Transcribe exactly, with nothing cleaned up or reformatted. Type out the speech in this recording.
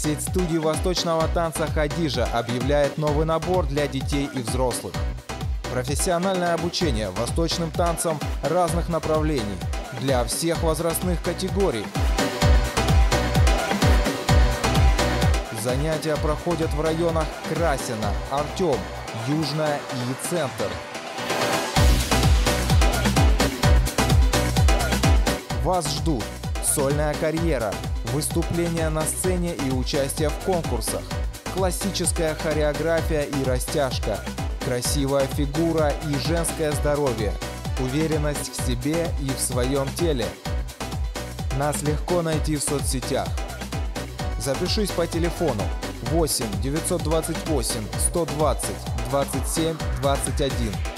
Сеть студий восточного танца «Хадижа» объявляет новый набор для детей и взрослых. Профессиональное обучение восточным танцам разных направлений для всех возрастных категорий. Занятия проходят в районах Красина, Артем, Южная и Центр. Вас ждут сольная карьера, выступления на сцене и участие в конкурсах, классическая хореография и растяжка, красивая фигура и женское здоровье, уверенность в себе и в своем теле. Нас легко найти в соцсетях. Запишись по телефону восемь девятьсот двадцать восемь сто двадцать двадцать семь двадцать один.